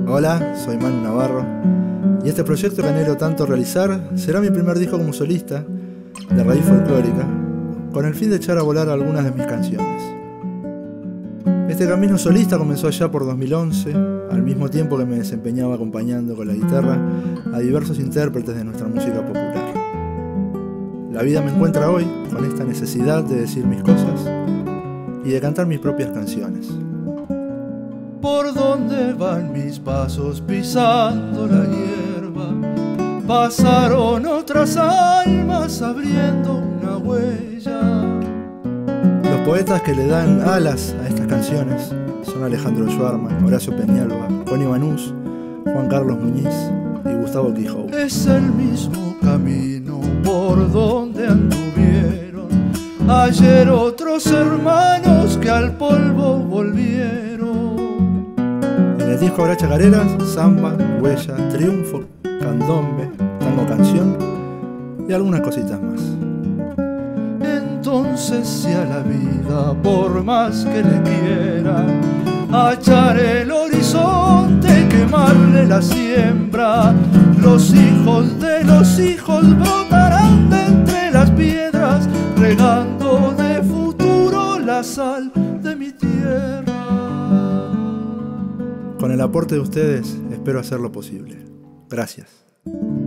Hola, soy Manu Navarro y este proyecto que anhelo tanto realizar será mi primer disco como solista de raíz folclórica, con el fin de echar a volar algunas de mis canciones. Este camino solista comenzó allá por 2011, al mismo tiempo que me desempeñaba acompañando con la guitarra a diversos intérpretes de nuestra música popular. La vida me encuentra hoy con esta necesidad de decir mis cosas y de cantar mis propias canciones. Por donde van mis pasos pisando la hierba, pasaron otras almas abriendo una huella. Los poetas que le dan alas a estas canciones son Alejandro Schwarman, Horacio Peñalba, Connie Banús, Juan Carlos Muñiz y Gustavo Quijou. Es el mismo camino por donde anduvieron ayer otros hermanos que al polvo volvieron. En el disco habrá chacareras, samba, huella, triunfo, candombe, tango canción y algunas cositas más. Entonces si a la vida, por más que le quiera achar el horizonte, quemarle la siembra, los hijos de los hijos brotarán de entre las piedras, regando de futuro la sal de mi tierra. Con el aporte de ustedes espero hacerlo posible. Gracias.